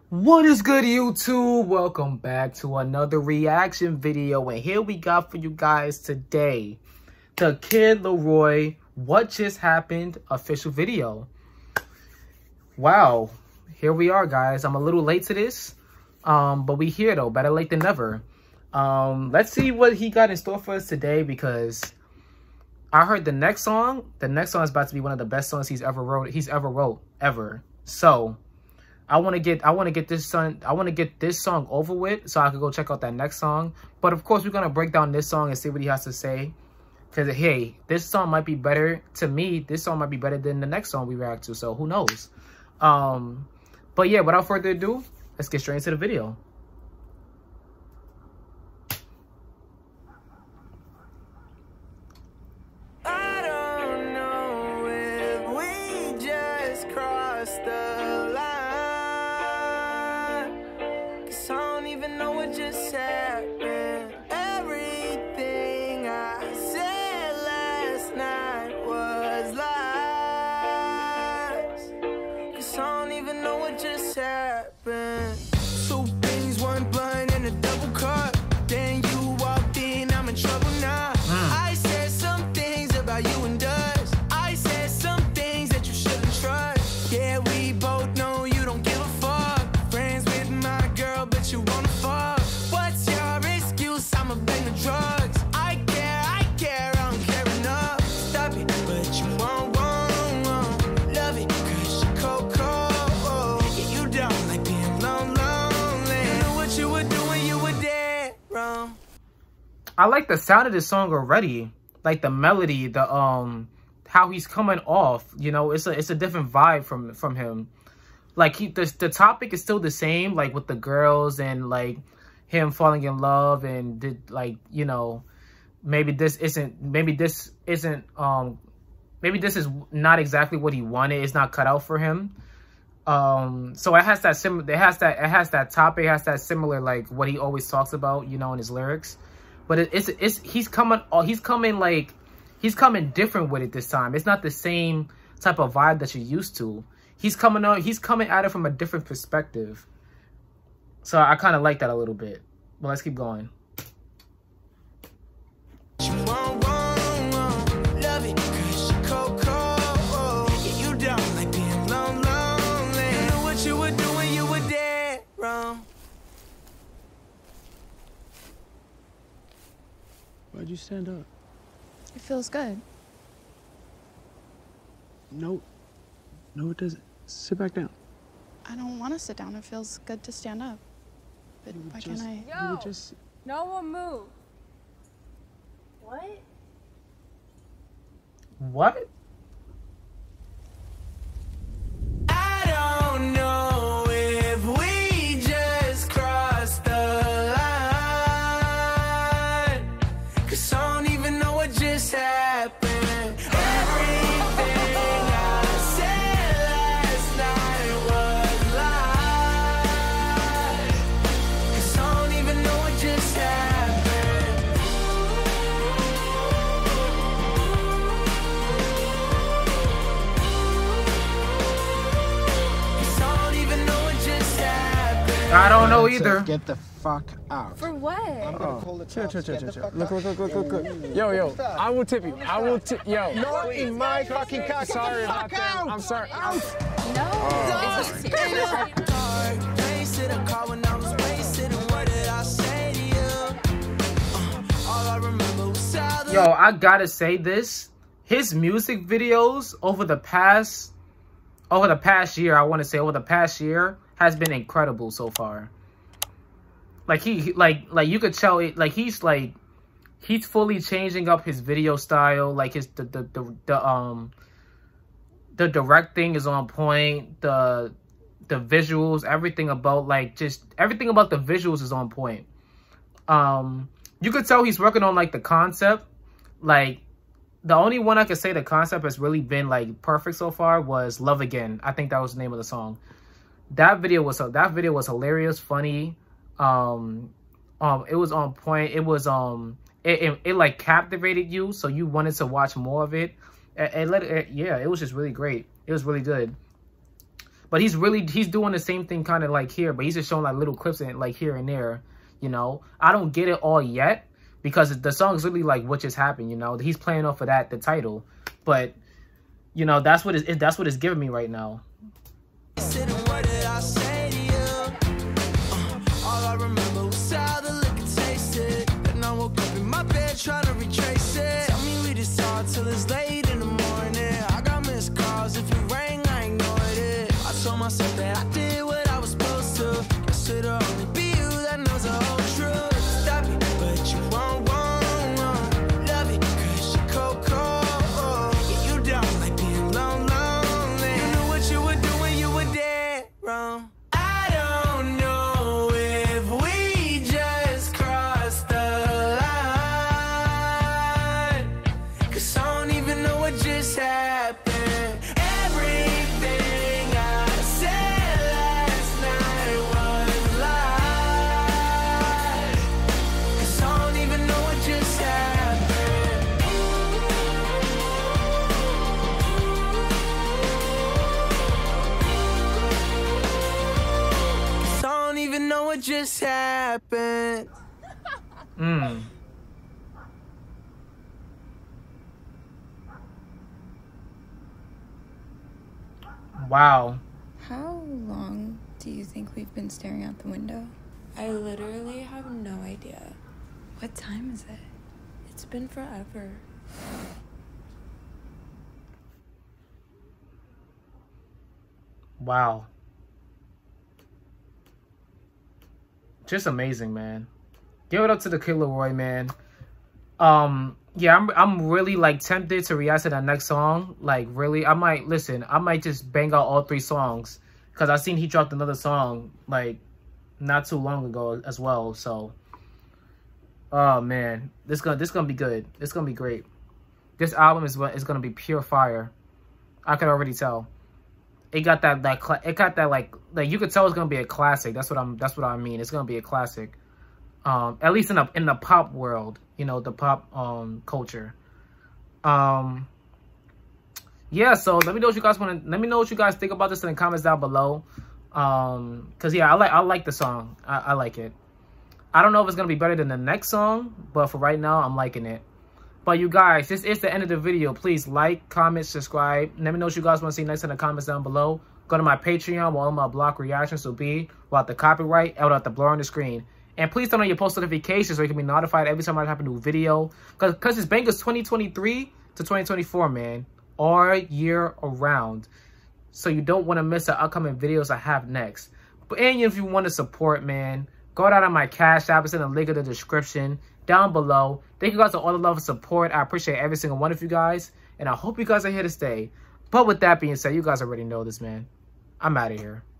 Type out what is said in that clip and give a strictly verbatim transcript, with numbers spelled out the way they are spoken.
What is good, YouTube? Welcome back to another reaction video, and here we got for you guys today the Kid LAROI What Just Happened official video. Wow, here we are, guys. I'm a little late to this, um but we here though, better late than never. Um let's see what he got in store for us today, because I heard the next song the next song is about to be one of the best songs he's ever wrote he's ever wrote ever. So I want to get I want to get this song I want to get this song over with so I can go check out that next song. But of course, we're gonna break down this song and see what he has to say. Cause hey, this song might be better to me. This song might be better than the next song we react to. So who knows? Um, but yeah, without further ado, let's get straight into the video. I don't know if we just crossed the line, 'cause I don't even know what just happened. Everything I said last night was lies, 'cause I don't even know what just happened. Two things, one blunt and a double cup. Then you walked in, I'm in trouble now. I said some things about you and us. I said some things that you shouldn't trust. Yeah, we both know you don't give a fuck. Friends with my girl, but you wanna fuck. What's your excuse? I'm a bang of drugs. I care, I care, I don't care enough. Stop it, but you won't, won't, won't. Love it, 'cause you cold, cold. Yeah, you don't like being lone, lonely. You know what you were doing, you were dead wrong. I like the sound of this song already. Like the melody, the um how he's coming off, you know, it's a it's a different vibe from from him. Like he the, the topic is still the same, like with the girls and like him falling in love, and did, like, you know, maybe this isn't maybe this isn't um maybe this is not exactly what he wanted. It's not cut out for him. Um so it has that sim it has that it has that topic, it has that similar, like what he always talks about, you know, in his lyrics. But it, it's it's he's coming he's coming like he's coming different with it this time. It's not the same type of vibe that you're used to. He's coming out he's coming at it from a different perspective. So I kind of like that a little bit. But let's keep going. You won't, won't, won't. Love it, 'cause you cold, cold. Yeah, you don't like being lone, lonely. You know what you were doing, you were dead wrong. Why'd you stand up? It feels good. No. No, it doesn't. Sit back down. I don't want to sit down. It feels good to stand up. But You were why just- can't I? You were Yo. just... No one move. What? What? I don't know if we just crossed the line, 'cause I don't even know what just happened. Everything I said last night was lies, 'cause I don't even know what just happened. 'Cause I don't even know what just happened. I don't know either. Get the fuck out. For what? Oh, chill, chill, chill, chill, chill. Look, look, look, look, look, look. Yo, yo, I will tip you. I will tip, yo. Not in my fucking car. Sorry about that. I'm sorry. I'm... No. Is it serious? Wasted a car when I was wasted, and what did I say to you? Uh, all I remember was how the Yo, I gotta say this. His music videos over the past over the past year, I want to say over the past year, has been incredible so far. Like he, he like like you could tell it, like he's like he's fully changing up his video style. Like his the the the, the um the directing is on point. The the visuals, everything about like just everything about the visuals is on point. Um, you could tell he's working on like the concept. Like the only one I could say the concept has really been like perfect so far was Love Again. I think that was the name of the song. That video was that video was hilarious, funny. Um, um, it was on point. It was um, it, it, it like captivated you, so you wanted to watch more of it. And, and let it, yeah, it was just really great. It was really good. But he's really, he's doing the same thing kind of like here, but he's just showing like little clips in it, like here and there, you know. I don't get it all yet because the song is really like what just happened, you know. He's playing off of that, the title. But, you know, that's what it's, that's what it's giving me right now. What did I say to you? Uh, all I remember was how the liquor tasted. Then I woke up in my bed trying to retrace it. Tell me we just talk till it's late in the morning. I got missed calls, if it rang, I ignored it. I told myself that I did what I was supposed to. Guess it'll only be you that knows the whole truth. Stop it, but you won't, won't, won't. Love it, cause you're cold, cold. Yeah, you don't like being alone, lonely. You knew what you were doing, you were dead wrong. I don't know if we just crossed the line, cause I don't even know what just happened. Everything I said last night was lies, cause I don't even know what just happened. Cause I don't even know what just happened. Mm. Wow. How long do you think we've been staring out the window? I literally have no idea. What time is it? It's been forever. Wow. Just amazing, man. Give it up to the Kid Laroi, man. Um, yeah, I'm I'm really like tempted to react to that next song. Like, really, I might listen. I might just bang out all three songs because I seen he dropped another song like not too long ago as well. So, oh man, this gonna this gonna be good. It's gonna be great. This album is what is gonna be pure fire. I can already tell. It got that that cla it got that like like you could tell it's gonna be a classic. That's what I'm. That's what I mean. It's gonna be a classic. Um, at least in the in the pop world, you know, the pop um culture. Um, yeah. So let me know what you guys want to. Let me know what you guys think about this in the comments down below. Um, cause yeah, I like I like the song. I, I like it. I don't know if it's gonna be better than the next song, but for right now, I'm liking it. But you guys, this is the end of the video. Please like, comment, subscribe. Let me know what you guys want to see next in the comments down below. Go to my Patreon where all my block reactions will be without the copyright and without the blur on the screen. And please turn on your post notifications so you can be notified every time I have a new video. Because because it's Bangers twenty twenty-three to twenty twenty-four, man. All year around. So you don't want to miss the upcoming videos I have next. But and if you want to support, man, go down on my Cash App. It's in the link in the description down below. Thank you guys for all the love and support. I appreciate every single one of you guys. And I hope you guys are here to stay. But with that being said, you guys already know this, man. I'm out of here.